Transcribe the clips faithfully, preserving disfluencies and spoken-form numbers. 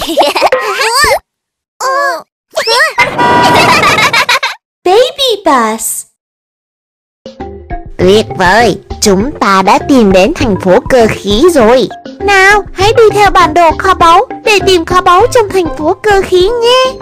Baby bus. Tuyệt vời, chúng ta đã tìm đến thành phố cơ khí rồi. Nào, hãy đi theo bản đồ kho báu để tìm kho báu trong thành phố cơ khí nhé.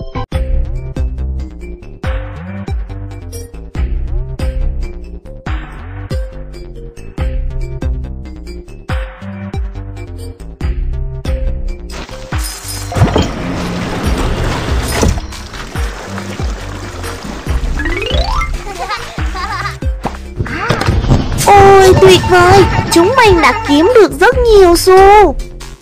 Ôi tuyệt vời, chúng mình đã kiếm được rất nhiều xu.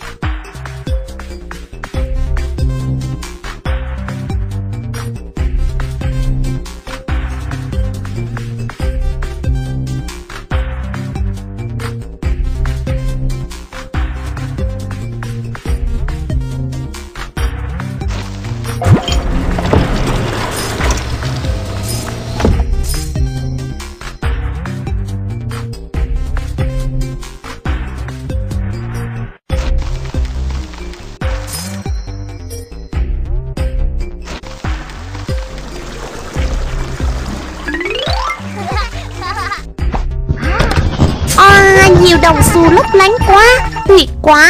À, nhiều đồng xu lấp lánh quá, tuyệt quá.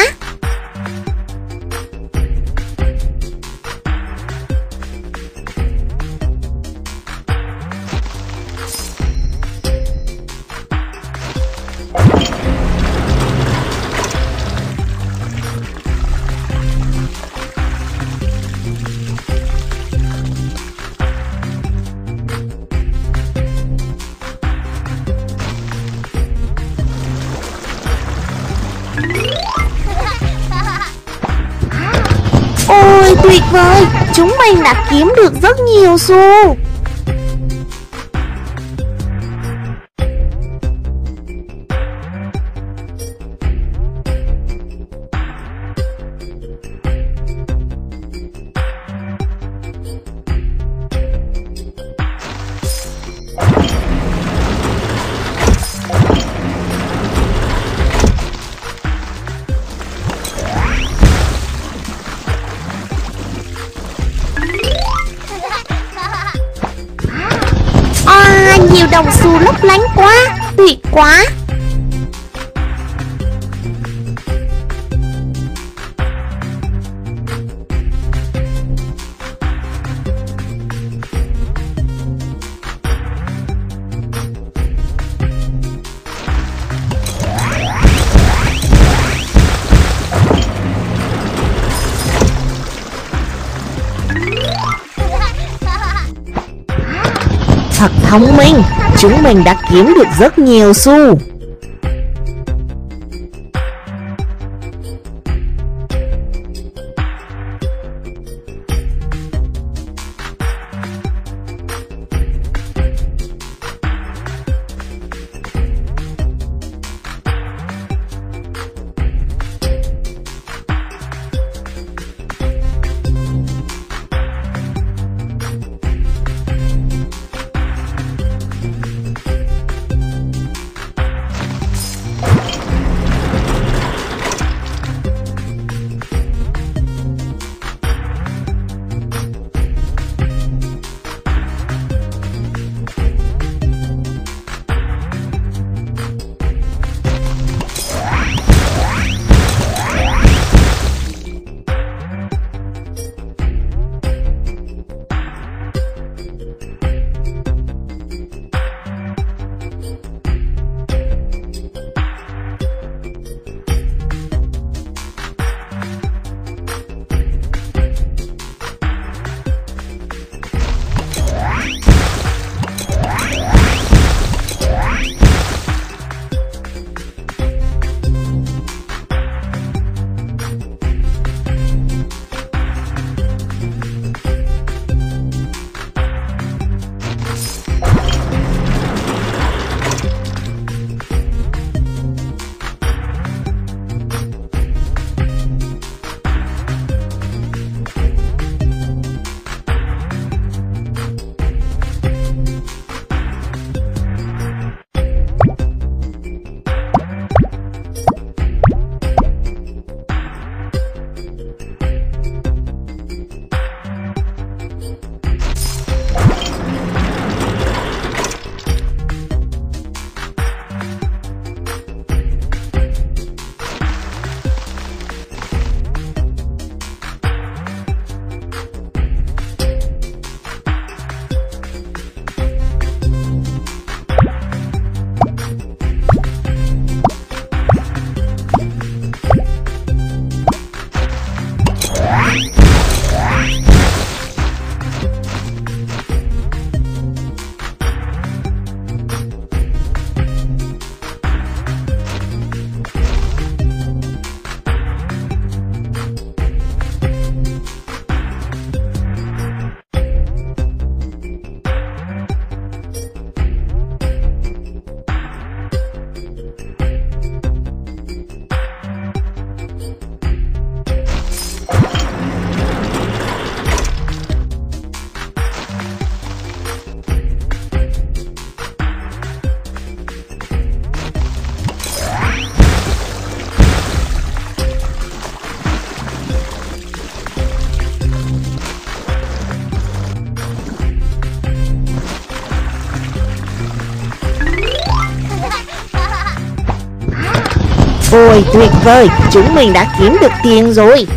Ôi tuyệt vời, chúng mình đã kiếm được rất nhiều xu. À, nhiều đồng xu lấp lánh quá, tuyệt quá. Thật thông minh, chúng mình đã kiếm được rất nhiều xu. Ôi tuyệt vời, chúng mình đã kiếm được tiền rồi.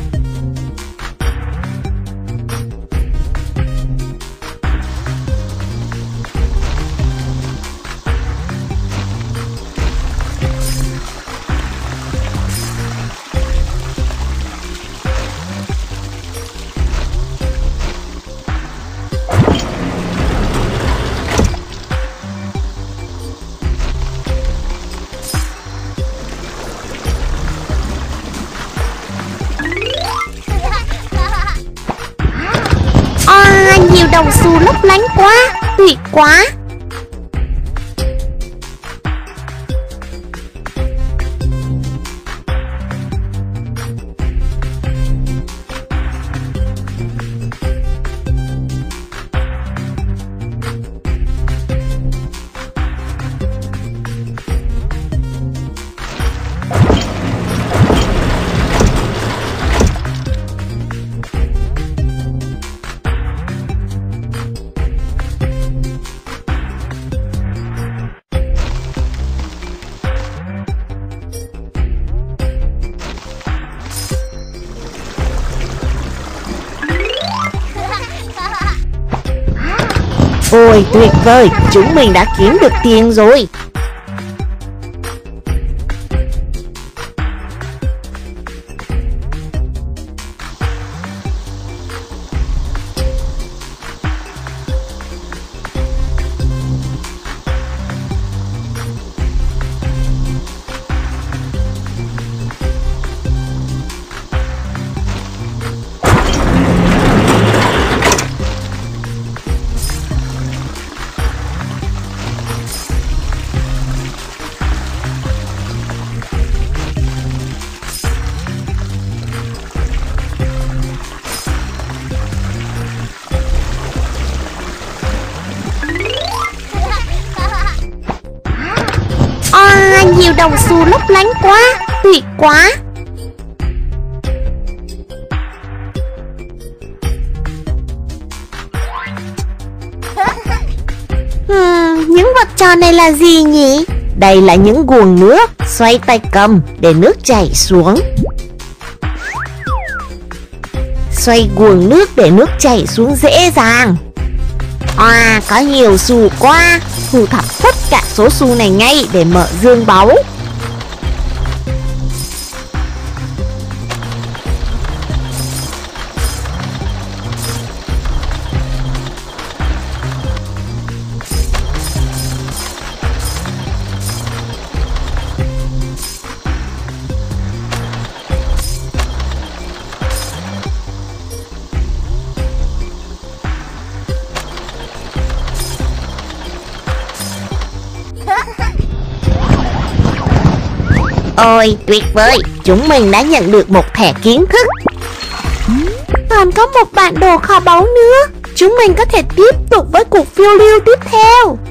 Nhiều đồng xu lấp lánh quá, tuyệt quá. Ôi tuyệt vời, chúng mình đã kiếm được tiền rồi. Nhiều đồng xu lấp lánh quá, tuyệt quá. Hmm, những vật tròn này là gì nhỉ? Đây là những guồng nước, xoay tay cầm để nước chảy xuống. Xoay guồng nước để nước chảy xuống dễ dàng. À, có nhiều xu quá. Thu thập tất cả số xu này ngay để mở dương báu. Ôi tuyệt vời, chúng mình đã nhận được một thẻ kiến thức. Còn có một bản đồ kho báu nữa. Chúng mình có thể tiếp tục với cuộc phiêu lưu tiếp theo.